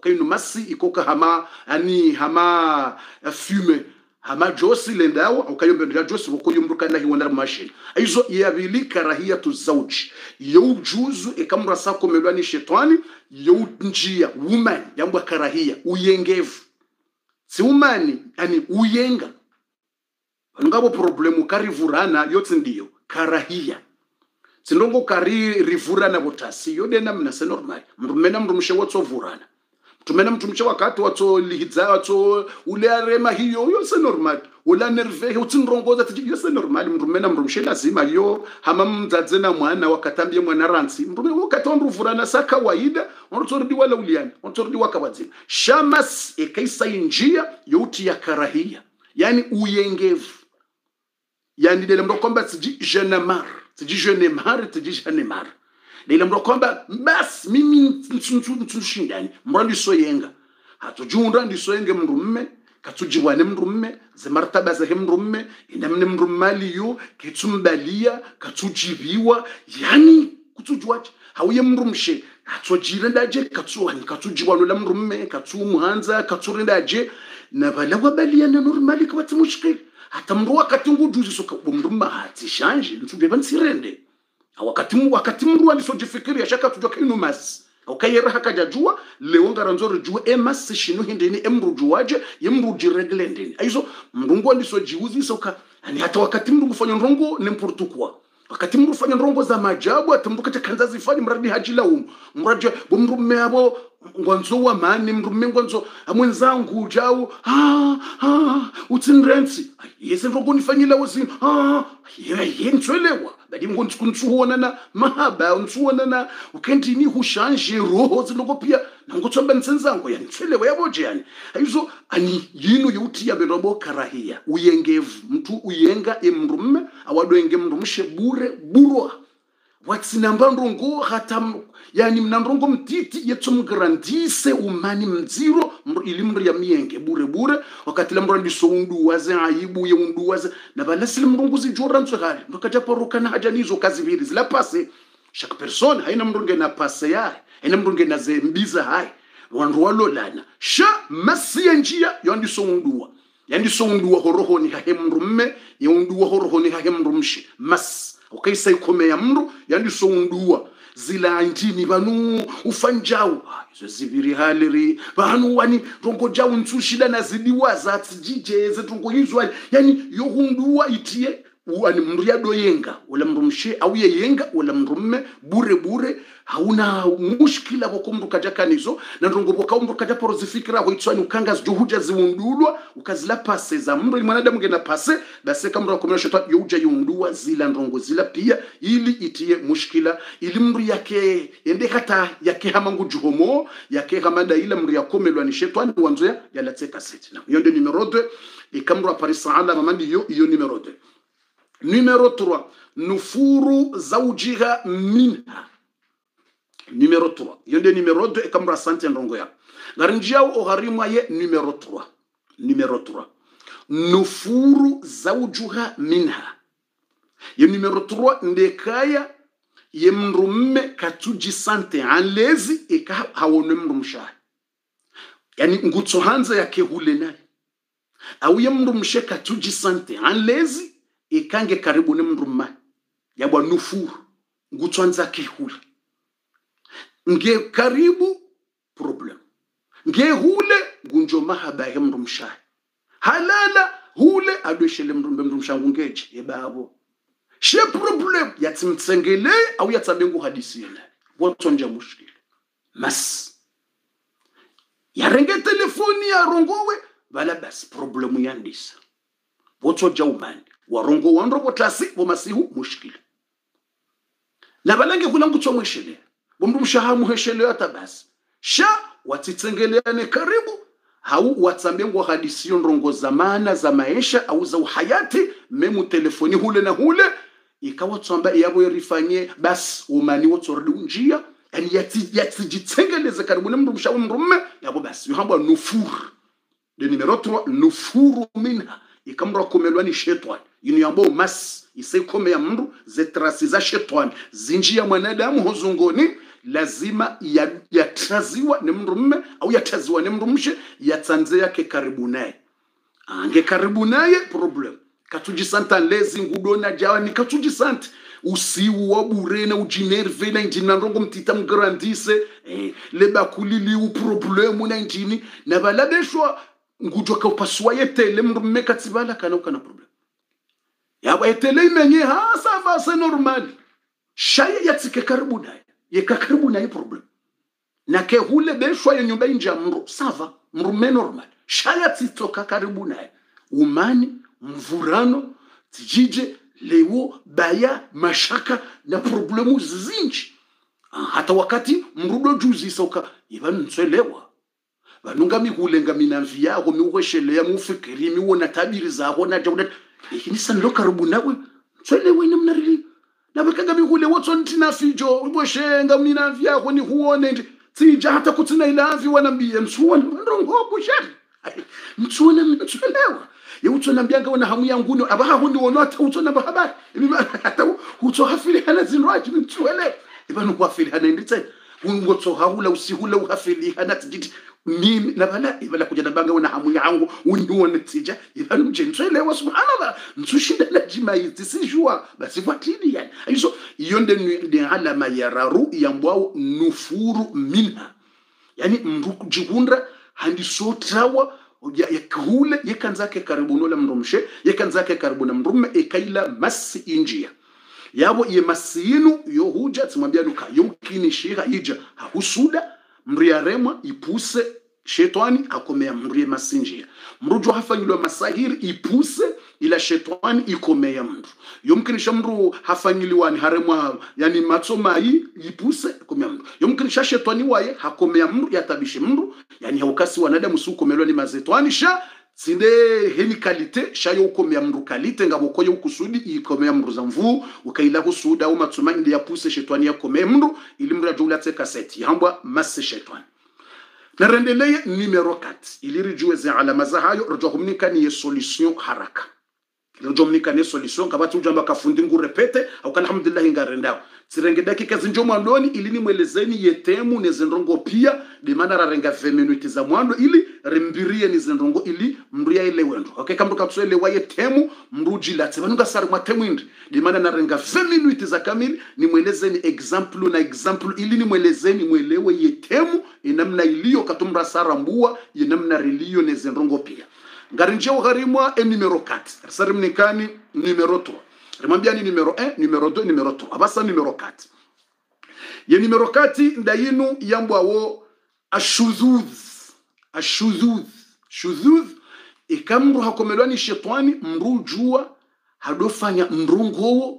wakainu masi ikoka hama ani hama fume hama josi lendao ukayombe ndia josi wokoyumruka na hiwanda mashine aizo yabili karahiyatu zawj yo juzu ikamra sako melwani shetani yo njia woman yambwa karahia uyengevu si umani ani uyenga ngabo problemu karivurana yote ndiyo karahia sindongo kari rivurana botasi yodena mna se normal mrumena mrumshe watso vurana tumena mtumche wakati watso lihidza watso ulearema hiyo yo se normal ula nerve utsinrongoza tiji yo se normal mrumena mrumshe lazima yo hama mdzadze na mwana wakatambie mwana ransi mrume wakati ondruvurana sa kawaida ontordi wala uliani ontordi wakawadzima shamas ekaisa injia yoti ya karahia yani uyengevu yani dele mro kwamba tiji jenemar tiji jenemar tiji jenemar dele mro kwamba bas mimi ntushindani mrandi soyenga hatujunda ndisoyenge mrumme katujibwane mrumme ze martaba ze mrumme inamne mrummali yo ketumbalia katujibiwa yani kutujwaje hauye mrumshe katujira ndaje katujibwana la mrumme katumuhanza katurindaje na bala wabalia na normali kwati mushkil hata mru wakati ngujuzi soka mrumma hati shanje ntube bansirende wakati mru alisojifikiria shaka tujwa kinu mas okayera hakajajua leo ngaranzoro jua emas shinu hindeni emru juwaje yemru jiregle ndeni aizo mrungu alisojiuzi soka ani hata wakati mru kufanya ndongo n'importe quoi wakati mru fanya ndongo za majabu atamruka kanza zifanye mradi hajila mradi bomrume abo ngwanzo wa mani mrume ngwanzo amwenzangu jao utsinrensi yese ndongo nifanyila wosi yentswelewa badi ngonzi kunchuona na mahaba unchuona na ukendini hushanje roho zindongo pia nangotsomba nsenzango yantswelewa yaboje yani aizo ani yinu yuti ya berobo karahia uyengevu mtu uyenga emrume awadoenge mrumshe bure burwa watsinamba ndongo hata yani mnandongo mtiti yetumgrandise umani mziro ilimri ya mienge bure wakati lamro ndisoundu waze aibu ye undu waze na balasile mndongo zijora ntswali ndokata paruka na hajanizo kazi viri zila pase chaque personne haina mndonge na pase yae haina mndonge na zembiza hai wandu walolana sha masiya njia yondi soundua yandi soundua horohoni hahe mrumme yondua horohoni hahe mrumshi mas ukaisa ikome ya mru yandi soundua zila intini banu ufanjao izo zibiri haleri banu wani rongo jao ntushida na zidiwaza tijije zetungo hizwa yani yohundua itie wani mria doyenga wala mrumshe au yenga wala mrumme bure hauna mushkila boko mru kajakanizo na rongo boka mru kajaporo zifikira ho itswani ukanga zijuhuja ziundulwa ukazila pase za mru mwanadamu ngena pase basi kama mru akomesha twa yuja yundua zila ndongo zila pia ili itie mushkila ili mru yake ende hata yake hamangu juhomo yake hamada ila mru yakomelwa ni shetani wanzoya yalateka seti na yonde numero 2 ikamru aparisa ala mamandi yo numero 2. Numéro 3, nufuru zawjiha minha. Numéro 3. Yonde numéro 2 ekamra sante ndongo ya. Ngarinjiao oharimwa ye numéro 3. Numéro 3. Nufuru zawjuha minha. Ye numéro 3 ndekaya ye mrumme katuji sante anlezi eka hawone mrumsha. Yani ngutso hanza yake hule naye. Au ye mrumshe katuji sante anlezi ikange karibu ni mrumma yabwa nufuru ngutwanza kihula nge karibu problem nge hule gunjo mahaba ya mrumsha halala hule adoshele mrumsha ngeje yebabo she problem yatsimtsengele au yatsabengu hadisiyele botsonja mushkile mas yarenge telefoni ya rongowe bala bas problemu yandisa botsoja umani warongo wanrobo tlasi bomasihu mushkila la balange kula ngutso mweshele bomrumshaha muheshele atabasi sha watitsengeleane karibu hau watsambengo hadisiyo ndrongo zamana za maisha au za uhayati memu telefoni hule na hule ikawa tsamba yabo yerifanye bas umani wotsordi unjia yani yatijitsengeleze karibu na mrumshaha mrumme yabo bas yohamba nufur de numero 3 nufuru minha ikamra komelwani shetani inu yambo mas isekome ya mndu zetrasi za shetani zinjia mwanadamu hozungoni lazima yatraziwa ni mndu mme au yataziwa ni mndu mshe yatanze yake karibu naye ange karibu naye problem katujisanta lezi ngudona jawa ni katujisanta usiu wa burena ujinerve na injina rongo mtita mgrandise leba kulili u problemu na injini na balabeshwa ngudwa ka upaswa yetele mrume katibala kana ukana problem yaba yetele imenye ha sava c'est normal shaya yatike karibu naye yeka karibu naye problem na ke hule beshwa ya nyumba inja mru sava mrume normal shaya titoka karibu naye umani mvurano tijije lewo baya mashaka na problemu zinji hata wakati mrudo juzi soka ibanu ntswelewa banunga mikulenga minamvi yako miweshelea mufikiri miwona tabiri zako na jawda ikini sanlo karibu nawe ntswelewa ina mnarili na bakaga mikule wotso ntina fijo uboshenga minamvi yako ni huone ndi tija hata kutina ilavi wanambie msuona ndongo bushari msuona mtswelewa yutona mbyanga wana hamu yanguno abaha hundi wonota utona bahabari hata utso hafili hana zinwaji mtwele ibanu kwa fili hana nditse ngotso haula usihula uhafili hana tijiti mimi nabala ibala kuja nabanga wana hamu yangu unione tija ibanu mjentwele wa subhanallah mtushinda na jimaiti sijua basi fatili yani hizo yonde ni alama ya raru yambwao nufuru minha yani mruku jihundra handi sotrawa yakule yekanzake karibu nola mrumshe yekanzake karibu na mrume ekaila masi injia yabo ye masinu yo huja tumwambia nuka yumkini shira ija hahusuda mria remwa ipuse shetani akomea mrie masinjia mrujo hafanyilwa masahiri ipuse ila shetani ikomea mru yumkini shamru hafanyiliwa ni haremwa yani matsoma hii ipuse ikomea mru yumkini shetani waye hakomea mru yatabishe mru yani haukasi wanadamu sukomelwa ni mazetwani sha sinde heni kalite shayo ukomea mru kalite ngabokoye ukusudi ikomea mru za mvu ukaila kusuda au matsoma ndi yapuse shetani yakomea mru ili mru ajula teka seti hambwa masi shetani narendeleye numero 4 iliri juweze alama za hayo rujahumnika ni solution haraka rujahumnika ni solution kabati ujamba kafundi ngurepete au kana alhamdulillah ngarendao sirenge dakika zinjo mwandoni ili ni mwelezeni yetemu nezendrongo pia de mana rarenga 20 minutes za mwando ili rimbirie nezendrongo ili mruya ile wendo okay kambu katswele wa yetemu mruji lati banunga sari mwatemu indi de mana narenga 20 minutes za kamili ni mwelezeni example na example ili ni mwelezeni mwelewe yetemu inamna iliyo katumra sarambua inamna rilio nezendrongo pia ngarinjeo gharimwa numero 4 sarimnikani numero 3 rimwambia ni numero 1 numero 2 numero 3 abasa numero 4 ye numero 4 ndayinu yambwawo ashuzuz ikamru hakomelwani shetani mrujua hadofanya mrungo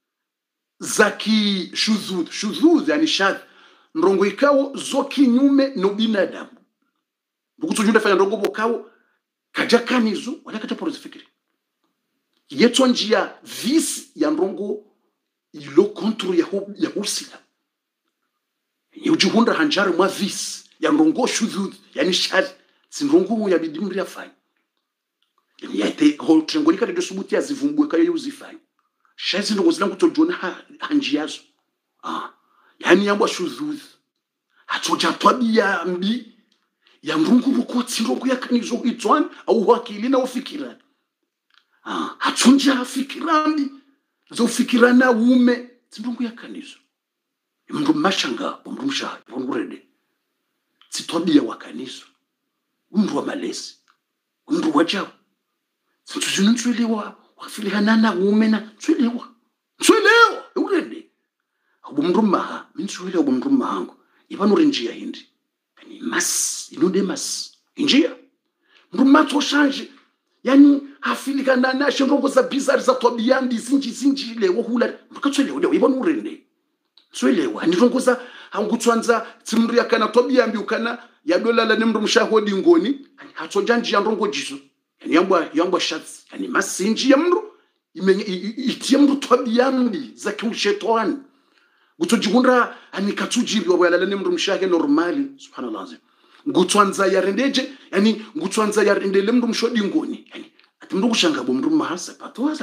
zaki shuzuz yani shadh ndrongo ikawo zoki nyume no binadamu bukutujunda fanya ndrongo bokawo kajakanizo wala kataporozifikiri yeto njia visi ya ndrongo ilo kontro ya husila yujihunda hanjare mwa visi ya ndrongo shuzud yani shari sindrongo ya bidimri afanya yani yate holtrengolika de subuti ya zivumbwe kayo uzifanya shazi ndongo zilangu tojona hanjiazo yani yambwa shuzud hatoja twabia mbi ya ndrongo bukoti ndrongo yakanizo itwan au wakili na ufikira hatunja fikirani zo fikirana ume ndongo yakanizo mndu mashanga mrumsha ngurede sitwabia wakanizo mndu wa malezi mndu wajao zinuntswelewa wafilihana na ume na tswelewa urede abu mndu maha mintswelewa abu mndu mahangu ibanure njia hindi yani mas inude mas njia mndu matso shanje yani hafilihana na shongo za bizarre za twabiyandi zinji lewo hula mkatswelewa lewo ibanure urende tswelewa ndongoza hangutswanza tsimri yakana twabiyambi ukana yadolala nemndu mshahodi ngoni hatsojanji ya ndongo jiso yani yambwa shatsi yani masinji ya mndu imenye itie mndu twabiyambi za kiushetani gutojigunda ani katsujiri wabayalala nemndu mshahhe normali subhanallah ngutswanza yarendeje yani ngutswanza yarendele mndu mshodi ngoni yani atimndu kushanga bo mndu mahasa patwaza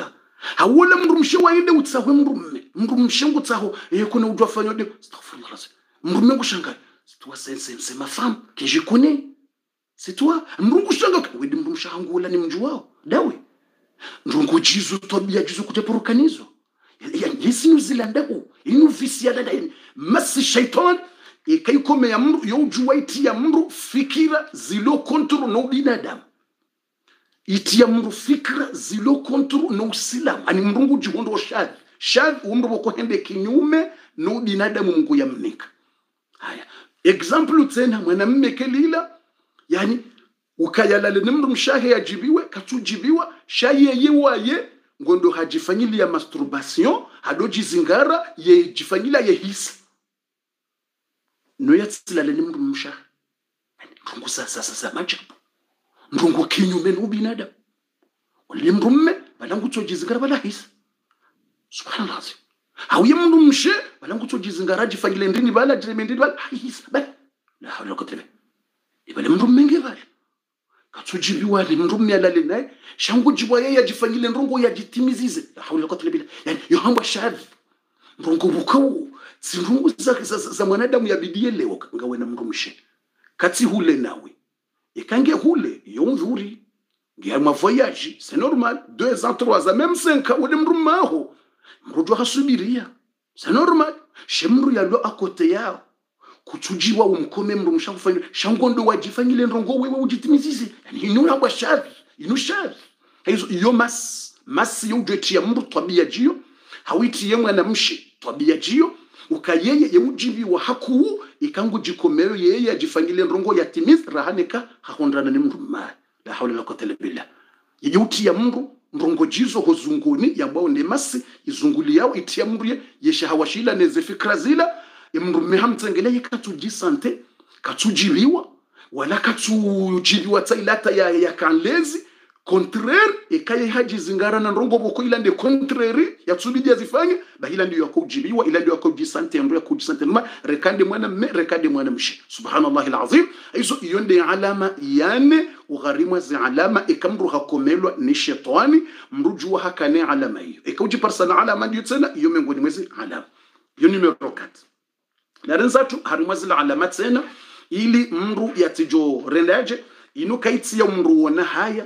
hawole mndu mshe waende utsahwe mndu mshe ngutsaho kuna ujwa fanyo de astaghfirullah mndu mengu shanga toi c'est ma femme que je connais c'est toi mndu shanga wedi mndu mshangula ni mju wao dawe ndungu jizu tobia jizu kutepurukanizo yesi nuzilanda inu visi ya dada masi shaitan ikaikome ya mndu yojua iti ya mndu fikira zilo kontro no binadamu iti ya mndu fikira zilo kontro no usilamu ani mndu jihondo shadhi umndu wako hende kinyume no binadamu mungu ya mnika haya example tena mwanamume kelila yani ukayalale nimru mshahe yajibiwe katujibiwa shaye yewaye ngondo hajifanyili ya masturbation hadoji zingara ye jifanyila ye hisi no yatsilale nimru mshahe ndungu sasa majabu ndungu kinyume no binadamu wale mrumme balangu tojizingara bala hisi subhanallah hauye mndu mshe balangu tojizingara jifanyile ndini bala jiremendini bala hisi bala la hawla wala quwwata ibale mndu menge bala katujibiwa ni mndu myalale naye shangu jibwa yeye ajifanyile ndongo yajitimizize la hawla wala quwwata illa billah yani yohamba shadhi ndongo bukau zindungu za mwanadamu yabidie leo ngawe na mndu mshe kati hule nawe ikange hule yomvuri ngia ma voyage c'est normal 2 ans 3 ans même 5 ans ule mndu maho mrujo hasubiria c'est normal shemru yalo akote yao kutujiwa umkome mndu mshakufanya shangondo wajifanyile ndongo wewe ujitimizize yani inuna kwa shari inushari hizo iyo mas yujeti ya mndu tabia jio hawiti ye mwana mshi tabia jio ukayeye yemujibiwa haku ikangu jikomero yeye ajifanyile ndongo yatimiz rahaneka hakondrana ni mndu ma la hawla wala quwwata illa billah yuti ya mndu ndongo jizo hozunguni yambao ne masi izunguli yao itia mndu yesha hawashila neze fikra zila mndu mehamtengele katujisante katujiliwa wala katujiliwa tailata ya kanlezi contraire ekaye haji zingara na ndongo boko ila nde contraire ya tsubidi azifanye bahila ndio yakujiliwa ila ndio yakujisante ndio yakujisante ma rekande mwana mshi subhanallahi alazim hizo yonde alama yane ugharimwa zi alama ikamru hakomelwa ni shetani mrujua hakane alama hiyo ikauji parsana alama ndio tena hiyo miongoni mwezi alama hiyo numero 4 na renzatu harimwa zile alama tena ili mru yatijo rendaje inukaiti ya mru wana haya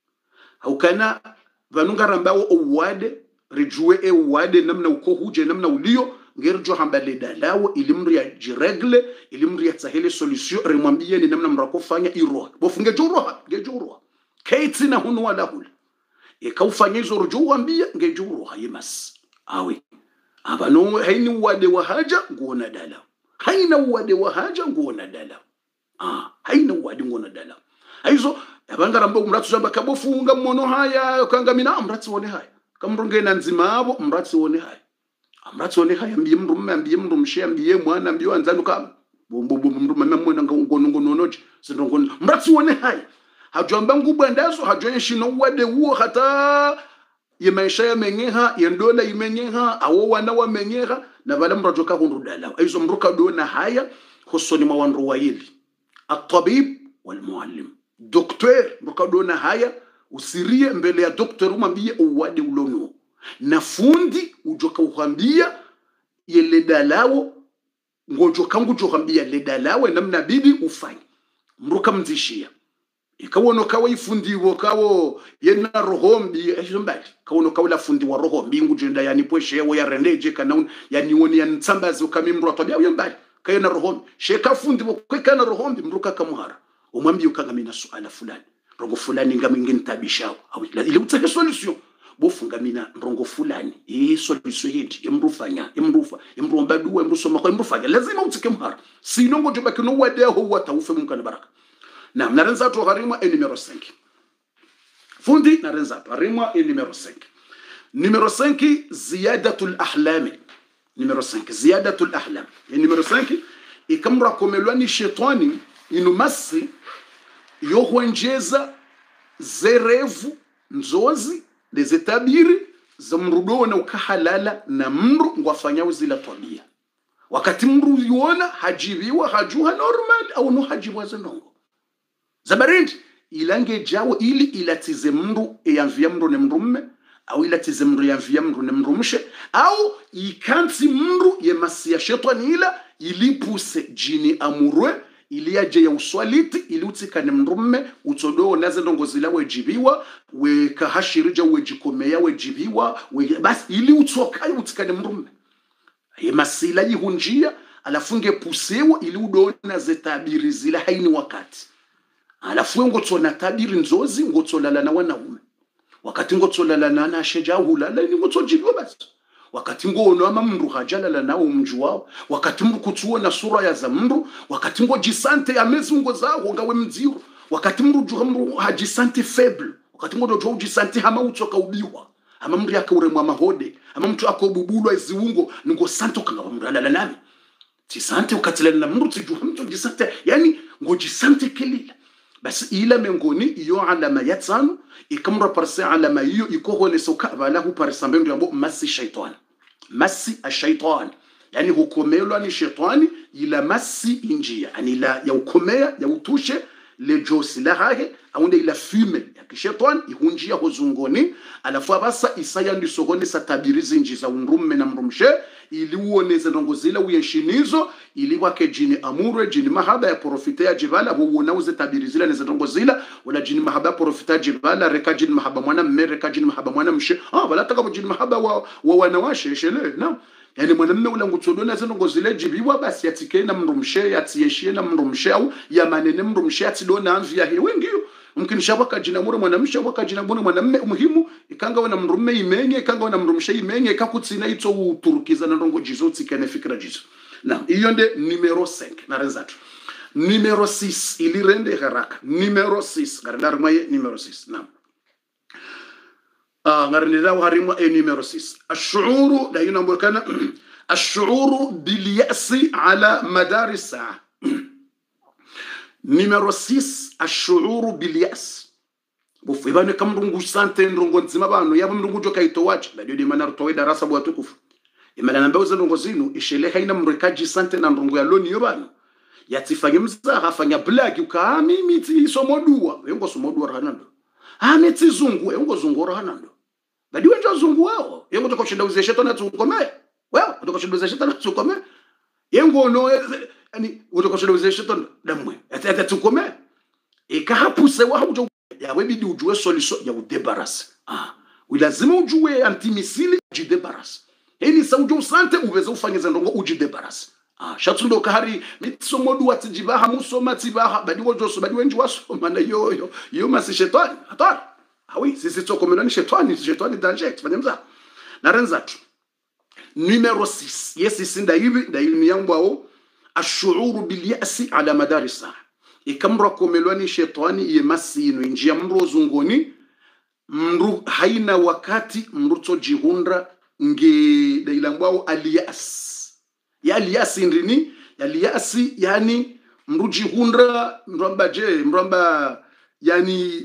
haukana vanunga rambao uwade rijue uwade namna uko huje namna ulio ngerjo hambale dalawo ili mru ya jiregle ili mru ya tahele solution remwambie ni namna mrakofanya iroha bofunge joroha kaiti na hunu wala hula ikaufanya hizo rujo wambia ngejoroha yemas awe abano haini uwade wa haja nguona dalawo haina uwade wa haja nguona dalawo haina uwade nguona dalawo hizo abangara mbo mratsu zamba kabofunga mmono haya kangamina amratsi wone haya kamrunge na nzima abo mratsi wone haya mbiye mndu mshe mbiye mwana mbiye anzanu ka mndu mamemona ngonongonoje sindongo mratsi wone haya hajamba ngubwa ndazo hajoyeshi no wade huo hata ye maisha ya menyeha yendola imenyeha awo wana wa menyeha na vala mrajoka hundudala hizo mruka dona haya husoni mawanru waili at-tabib wal muallim docteur mukadona haya usirie mbele ya docteur umambie uwade ulono na fundi ujoka uhambia yele dalawo ngojoka ngujohambia le dalawo namna bibi ufanye mruka mzishia ikawono kawa ifundiwo kawo yena rohombi ejombali kawono kawa la fundi wa rohombi ngujenda yani pweshewo ya rendeje kana yani woni ya nsambazo kamimru atobia yembali kayena rohombi sheka fundi wo kwekana rohombi mruka kamuhara umwambie ukangamina suala fulani rongo fulani ngamingi ntabishao au ile utake solution bofunga mina rongo fulani solution yindi imrufanya imromba duwe imrusoma kwa imrufanya lazima utike mhara sinongo joba kino wade ho wataufe mukana baraka na narenza to harimwa numero 5 fundi narenza to harimwa numero 5 numero 5 ziyadatul ahlam numero 5 ziyadatul ahlam numero 5 ikamra komelwani shetani inumasi yohwenjeza zerevu nzozi dezetabiri za mrudo na ukahalala na mru ngwafanya uzila tabia wakati mru yuona hajibiwa hajuha normal au no hajibiwa zenongo zabarindi ilange jawo ili ilatize mru eyanvia mru ne mrumme au ila tize mru ya mvia mru ne mru mshe au ikanti mru ye masi ya shetani ila ilipuse jini amurwe ili aje ya uswaliti ili utikane mrumme utodo naze ndongozila wejibiwa we kahashirija wejikomea wejibiwa basi ili utokaye utikane mrumme ye masila yihunjia alafunge pusewa ili udona zetabiri zila haini wakati alafu ngotona tabiri nzozi ngotolala na wanaume wakati ngotolala na asheja hulala ni ngotojibiwa basi wakati ngono ama mndu hajalala nao mju wao wakati mndu kutuona sura ya za mndu wakati ngo jisante amezi ngo zao ngawe mdziru wakati mndu hajisante faible wakati ngo dojo jisante hama utoka ubiwa ama mndu akauremwa mahode ama mtu akobubulwa iziungo ngo santo kanga mndu alala nami jisante ukatilana na mndu tiju mtu jisante yani ngo jisante kelila basi ila mengoni iyo alama ya tano ikamra parse alama hiyo ikohone soka balahu parse mbendo yabo masi shaitan masi ashaitan yani hukomelwa ni shetani ila masi injia yani la ya ukomea ya utushe le josi la hage aunde ila fume ya kishetani ihunjia hozungoni alafu basa isaya ndisogone satabirizi inji za unrumme na mrumshe ili uoneze ndongozila uyeshinizo ili wake jini amure jini mahaba ya profite ya jibala huona uze tabirizila neze ndongozila wala jini mahaba ya profite ya jibala reka jini mahaba mwana mme reka jini mahaba mwana mshe wala taka jini mahaba wa wanawashe shele na yani mwanamme ula ngutodona neze ndongozila jibiwa basi yatike na mrumshe yatiyeshie na mrumshe au ya manene mrumshe yatidona anvi ya hiyo wengiyo mumkin shabaka jina mure mwanamshe waka jina mure mwanamme muhimu ikanga wana mrumme imenye ikanga wana mrumshe imenye ikakutsina ito uturukiza na ndongo jizo tsikane fikra jizo na hiyo nde numero 5 na rezatu numero 6 ili rende haraka numero 6 garindar maye numero 6 na garindar harimwa numero 6 ash'uru da yunambukana ash'uru bil ya'si ala madar as-sa'a numero 6 ash'uru bil ya's bofu ibane kamrungu sante ndongo nzima bano yabo mrungu joka itowacha badio de manar towe darasa bwa tukufu imana namba uze ndongo zinu ishele haina mrekaji sante na ndongo ya loni yobano yatifanye mzaha afanya black ukami miti somodua wengo somodua ranando miti zungu wengo zungu ranando badio njo zungu wao yengo tokoshinda uze shetani tukome wewe tokoshinda uze shetani tukome yengo no yani utokoshinda uze shetani damwe ata tukome ikahapuse wahujo ya webidi ujue solution ya udebarasi lazima ujue antimisili ujidebarasi hili sa ujue usante uweze ufanye ndongo ujidebarasi shatundo kahari mitsomodu watijibaha musoma tibaha badi wojoso badi wenji wasoma na yo masi shetani hatari oui sisi tokomelani shetani danger tfanyemza na renzatu numero 6 yesi sinda hivi da ilmi yangu ao ash'uru bil ya'si ala madari saa ikamra komelwani shetani yemasi ino injia mro zungoni mru haina wakati mruto jihundra nge dailambwao aliyas ya aliyas ndini ya aliyas yani mruji hundra mramba yani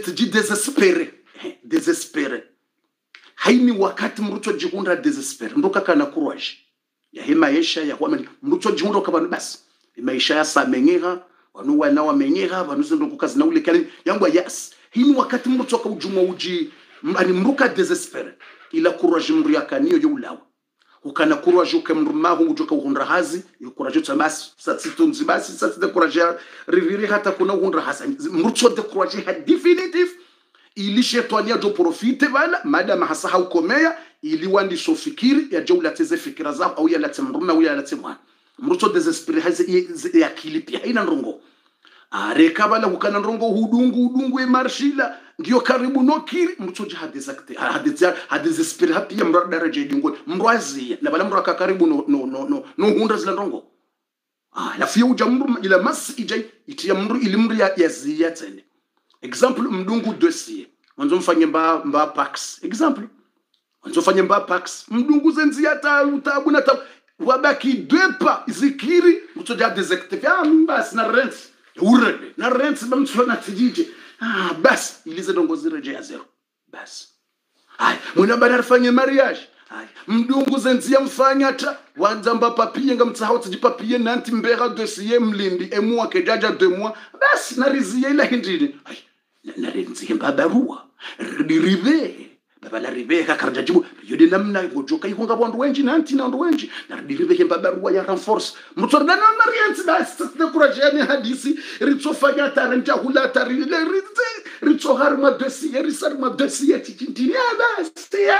desespere haini wakati mruto jihundra desespere mruka kana courage ya hema yesha ya kwa mruto jihundra kabana basi maisha ya samenyera wanu wana wamenyera wanu ndo kukazi na ule kali yangu yes hini wakati mrutoka ujuma uji ani mruka desespere ila courage mru yakaniyo yulawa ukana courage ukemrumaho ujoka uhundra hazi yo courage tsambasi satsitunzi basi satide courage riviri hata kuna uhundra hazi mruto de courage ha definitive ili shetani ajo profite bala madama hasa haukomea ili wandi sofikiri ya jawla teze fikira zao au ya latemruma au ya latemwana mruto desespere hazi ya kilipia ina ndongo rekabala ukana ndongo hudungu emarshila ngiyo karibu nokiri mruto jihadizakte hadizespere hapi ya mrada daraja dingo mrwazi na bala mraka karibu no hundra zila ndongo la fiyo jamru ila mas ijay itia mru ili mru ya ziyatene example mdungu dossier wanzo mfanye mba pax example wanzo mfanye mba pax mdungu zenziyata utabuna wabaki depa zikiri mtoja desactive basi na rent urede na rent bamtfana tijije basi ilize dongo zireje ya zero basi mwana bana rafanye mariage mdungu zenzia mfanya ta wanzamba papier ngamtsahau tijipapie nanti mbera dossier mlindi emwa kejaja 2 mois basi na riziye ila hindini na renzi mbabarua ribe baba la ribeka karjajibu yodi namna gojoka ihunga bondu wenji nanti na ndo wenji na diribe baba ruwa ya renforce mutsorda na marianti da state kurajani hadisi ritsofanya tarenta hula tari ritso harma dossier risarma dossier tintini ala stia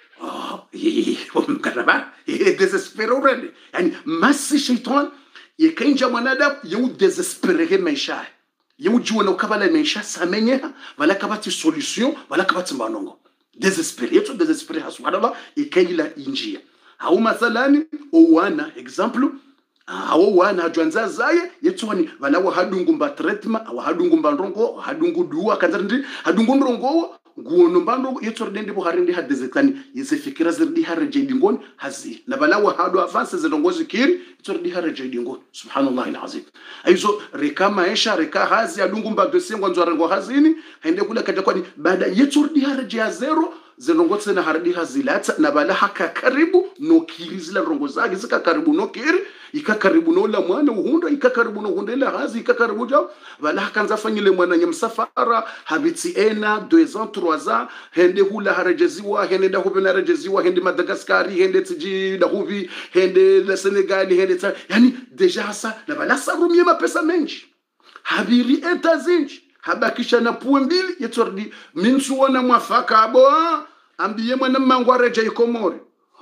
mkaraba desespero rende yani masi shaitan yekenja mwanadamu yeu desespere maisha yeu juona ukabala maisha samenyeha wala kabati solution wala kabati manongo desespere yetu desespere subhanallah ikaila injia au mathalani owana example au wana jwanza zaye yetwani wala wa hadungu mba treatment au hadungu mba ndongo hadungu duwa kanzandi hadungu ndongo nguono mbando yetordende bo harinde hadezekani yisefikira zirdi haraje dingoni hazi na balawa hadu avance zilongozi kiri yetordi haraje dingoni subhanallah alazim aizo reka maisha reka hazi adungu mba dosengo nzwarengo hazini hende kula kata kwani baada yetordi haraje ya zero zilongozi na hardi hazilata na bala haka karibu no kiri zila rongo zake zika karibu no kiri ikakaribu no la mwana uhunda ikakaribu no hundela hazi ikakaribu jao wala kanza fanyile mwana nyamsafara habiti ena 2 ans 3 ans hende hula harajeziwa hende da hubi harajeziwa hende Madagascari hende tiji da hubi hende la Senegali hende yani deja hasa na wala sarumie mapesa menji habiri etazinji habakisha na puwe mbili yetordi minsuona mwafaka abo ambiye mwana mangware jay Komori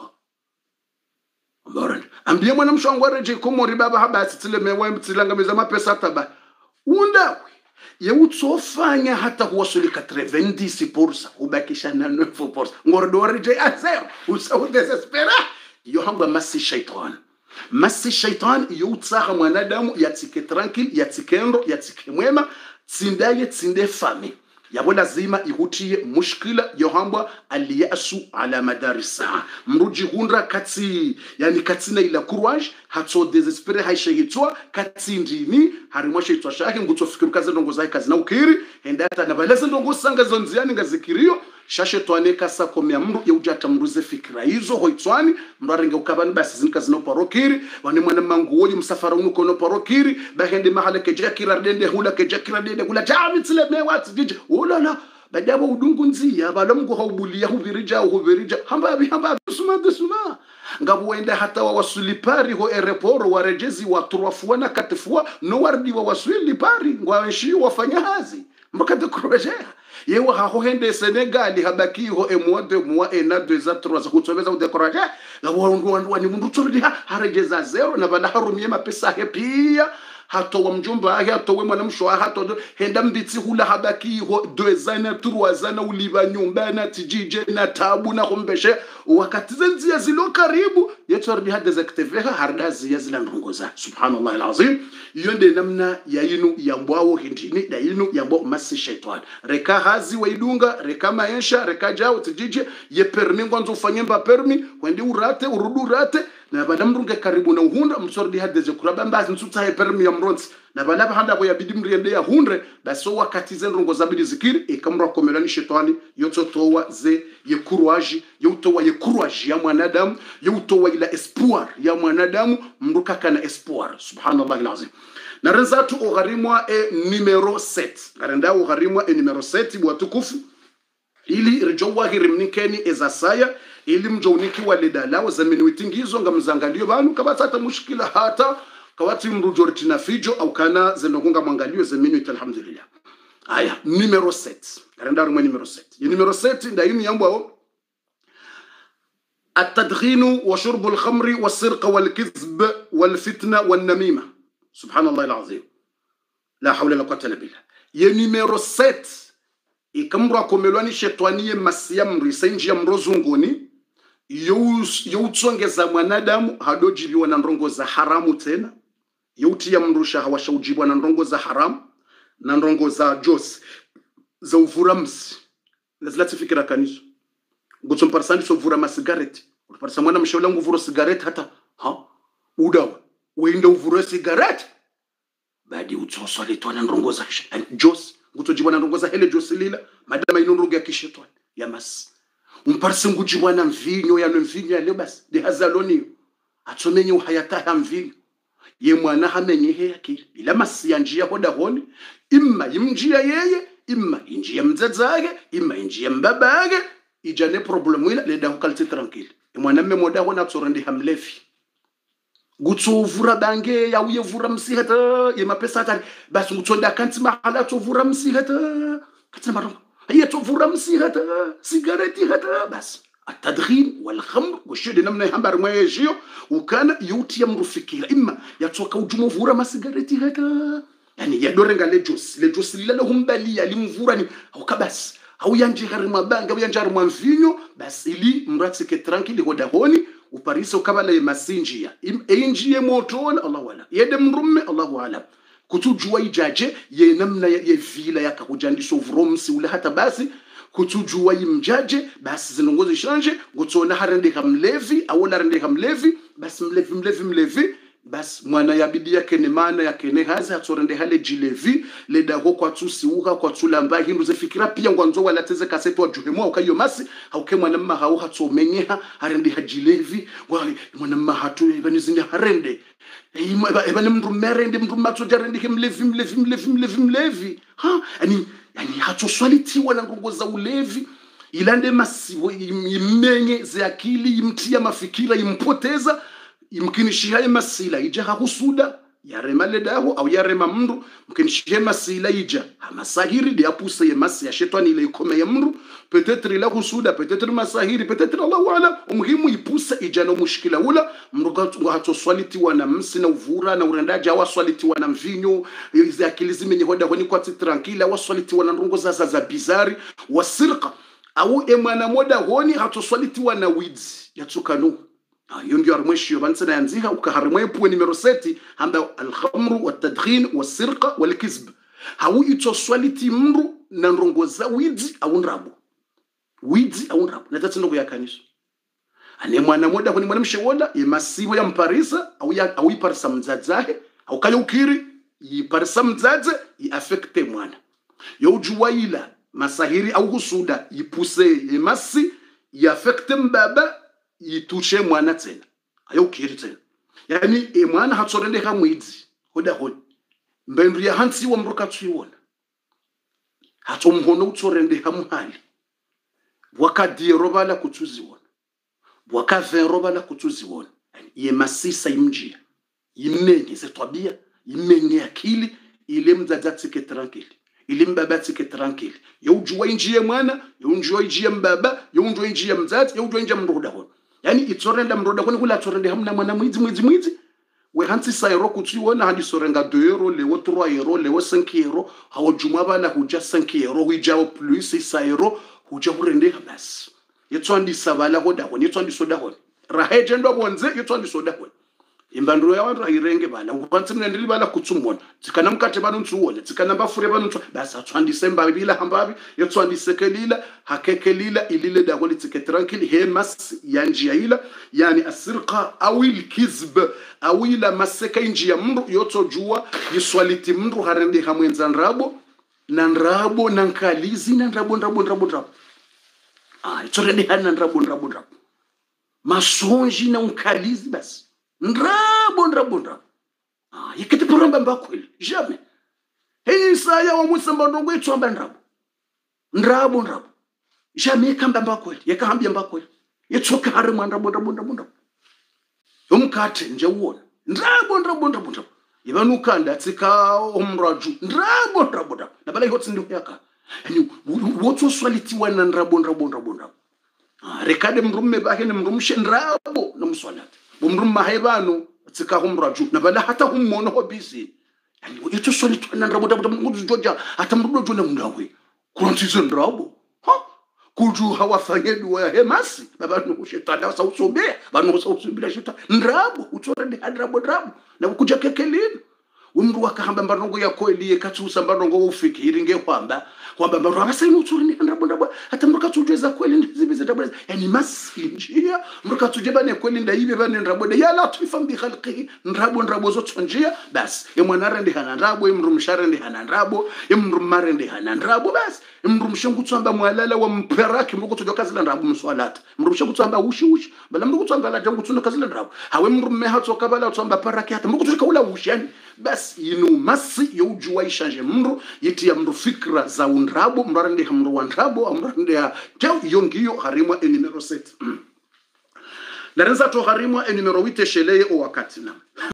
ambiye mwana mshangware jay Komori baba habasi tilemewa mtilangamiza mapesa taba undawe ye utsofanya hata kuwasulika 90% ubakisha na 9% ngordore jay azer usau desespera yo hamba masi shaitan yo utsaha mwanadamu yatike tranquil yatikendo yatike mwema tsindaye tsinde fami yabo lazima ihutie mushkila yohambwa aliyasu ala madarisa mruji hundra kati yani katina ila courage hatso desespere haishegitwa kati ndini harimwa shaitwa shake ngutsofikiru kaze ndongo zake kazi na ukiri hendata na baleze ndongo sanga zonziani ngazikirio shashe twaneka sa komya mru yeujata mruze fikira hizo hoitswani mrarenge ukabani basi zinka zino parokiri wani mwana manguoyi msafara unuko no parokiri bahende mahala kejakira dende hula kejakira dende hula jami tile mewati dije ulala badabo udungu nziya balomgo haubulia hubirija hamba suma ngabuenda hata wa wasulipari ho aeroporo warejezi wa turafua katifua no wardi wa wasulipari ngwashi wafanya hazi mbakate kurojea yewa haho hende Senegali habaki ho emode mwa ena 2 ans 3 ans kutsomeza udekoraje ngabo ni mundu tsordi harejeza zero na bana harumie mapesa hepia hato wa mjomba yake hato we mwana mshwa hato henda mbitsi hula habaki ho 2 ans 3 ans uliba nyumba na tijije na tabu na kumbeshe wakati zenzi zilo karibu yetorbi hada zakteveha hardazi yazila ndongoza subhanallah alazim yonde namna ya yinu yambwao hindini da yinu yambao masi shaitan reka hazi waidunga reka maisha reka jao tijije ye permi ngwanzo ufanyemba permi wendi urate urudu rate na badamrunge karibu na uhunda msordi hada zakuraba mbazi nsuta he permi ya mronzi na balaba handa boya bidimriende ya hundre baso wakati zenrongo zabili zikiri ikamra komelani shetani yototowa ze ye courage yotowa ye courage ya mwanadamu yotowa ila espoir ya mwanadamu mruka kana espoir subhanallah alazim na rezatu ogharimwa numero 7 garenda ogharimwa numero 7 bwatukufu ili rijowa hirimnikeni ezasaya ili mjoniki walidalao zamini witingizo ngamzangalio banu kabatata mushkila hata kawati mrujorti na fijo au kana zendokunga mwangalio zeminu alhamdulillah aya numero 7 garenda rumwe numero 7 ya numero 7 nda yinu yambwa التدخين وشرب الخمر والسرقة والكذب والفتنة والنميمة سبحان الله العظيم لا حول ولا قوة إلا بالله يا نيميرو 7 ikamrwa komelwani shetani masiyam risenji ya mrozungoni youtsongeza mwanadamu hadojibiwa na ndongo za haramu tena youtia mrusha hawashaujibiwa na ndongo za haramu na ndongo za jos za uvuramsi lazima tufikira kaniso ngutsomparsani so vura masigareti uparsa mwana mshaula nguvuro sigareti hata udawa wenda uvuro sigareti badi utsoso letwana ndongo za jos ngutojibwana ndongo za hele jos lila madama inondongo ya kishetwa ya mas umparse ngujibwana mvinyo ya mvinyo ya lebas de hazaloni atsomenye uhayata ya mvinyo ye mwana hamenye he yakili bila masi ya njia hoda honi imma yimjia yeye imma injia mzadzage imma injia mbabage ijane problemu ila leda hukalti tranquille mwanamme moda wana tsorende hamlefi gutsovura bange ya uye vura msihata ye mapesa hata basi ngutsonda kanti mahala tsovura msihata katsina marongo هي تفور مسيرة سيجارتي هذا بس التدخين والخمر والشيء اللي نمنا يحمر ما يجيو وكان يوتي يمر فكرة إما يتوقع وجمو فورا ما سيجارتي هذا يعني يدورن على لجوس اللي لهم بالي اللي مفوراني أو كبس أو ينجي هرما بانج أو ينجي هرما فينيو بس اللي مراتك ترانكي اللي هو دهوني وباريس وكبلا يمسينجيا إنجي موتون الله ولا يدم رمي الله أعلم kutujua ijaje ye namna ye vila yakakujandisha uvromsi ule hata basi kutujua imjaje basi zinongozi shanje gutsona harende kamlevi au la rende kamlevi basi mlevi basi mwana yabidi yake ne maana yake ne haza atorende hale jilevi leda ho kwa tusi uka kwa tulamba hindu zefikira pia ngwanzo wala teze kaseto juhemo ukayo masi hauke mwana mma hau hatomenyeha harende hajilevi wali mwana mma hatu ibanizinja harende eba mrumere mru matsoja rende mlevi ha yani hato swaliti wala ngongoza ulevi ilande masibo imenye ze akili imtia mafikira impoteza imkinishia masila ija hakusuda yarema ledaho au yarema mndu mkinishia masila ija hamasahiri dia puse ya masi ya shetani ile ikome ya mndu peut-être la kusuda peut-être masahiri peut-être Allah wala umuhimu ipuse ija no mushkila ula mndu hato swaliti wana msi na uvura na urendaja wa swaliti wana mvinyo izi akili zimenye hoda honi kwa tranquila wa swaliti wana ndongo za bizari wa sirqa au emana moda honi hato swaliti wana wizi yatsukanu hiyo ndio armweshi yobansana yanziha ukaharmwe puwe numero 7 hamba al-khamru wat-tadkhin was-sirqa wal-kizb hawu itoswaliti mru na ndongoza wizi au nrabo natatino kuyakanisha ane mwana moda kuni mwana mshewoda yemasibo ya mparisa au iparisa mzazahe au kayo ukiri iparisa mzaze iafekte mwana yo juwaila masahiri au husuda ipuse yemasi iafekte mbaba itushe mwana tena ayo ukiri tena yani mwana hatsorende hamwizi hoda honi mbendu ya hansi wa mruka tuiwona hatomhono utsorende hamuhali wakadi robala kutuziwona wakave robala kutuziwona ye masisa imjia imenye zetwabia imenye akili ile mzadzatike tranquille ile mbabatike tranquille yojua injie mwana yojua injie mbaba yojua injie mzati yojua injie mruda honi yani itsorenda mruda honi kula tsorende hamna mwana mwizi we hansi sayro kutuiwona hadi sorenga 2 euro lewo 3 euro lewo 5 euro hawo juma bana huja 5 euro huja plus 6 euro huja urende basi yetswandi sabala hoda honi yetswandi soda honi raheje ndo bonze yetswandi soda honi imbanduro ya wantu ayirenge bala ngupantsi mne ndili bala kutsumona tsikana mkate bano ntsuwole tsikana mbafure bano ntsu basi atswandi semba bila hambabi yetswandi sekelila hakekelila ilile da holi tsike tranquille hemas yanjia ila yani asirqa awil kizb awila maseka injia mndu yotsojua yiswaliti mndu harende hamwenza nrabo na nkalizi na nrabo itsorende hana nrabo masonji na nkalizi basi nrabo yikete poramba mbakweli jamais hey saya wa musamba ndongo itsomba nrabo jamais kamba mbakweli yakahambia mbakweli yetsoka hari nrabo yomkate nje uona nrabo ibanukanda tsika omraju nrabo nabala yotsi ndi yaka yani wotso swaliti wana nrabo rekade mrumme bahene mrumshe nrabo namswalati bomrumma haybanu tsika humraju nabala hata hummono hobisi yani yotso swaliti wana nrabo ngujoja hata mrudo na mundawe kurantizo nrabo kuju hawafanyedu wa hemasi babanu kushetana sausobe banu sausobila shita nrabo utsorende nrabo na kuja kekelini umru wakahamba mbarongo yako eliye katsusa mbarongo ufikiri ngehwamba mbarongo abasayini utsorende nrabo hata mrukatujeza kweli ndizibize dabeza yani masinjia mrukatuje bane kweli ndaibe bane nrabo ya la tufambi khalqi nrabo zotsonjia bas emwana rende hana nrabo emrumshare rende hana nrabo emrumare rende hana nrabo bas emrumshangu tsamba mwalala wa mperaki mrukutojo kazila nrabo mswalata mrumshangu tsamba ushi bala mrukutojo la jangu tsuno kazila nrabo hawe mrumme hatso kabala tsamba paraki hata mrukutojo kaula ushi yani basi yinu masi youjua ishanje mndu yiti ya mndu fikra za undrabo mrande ya mndu wandrabo mrande ya teo yongiyo harimwa enimero 7 Narenza to harimwa enimero 8 sheleye o wakati na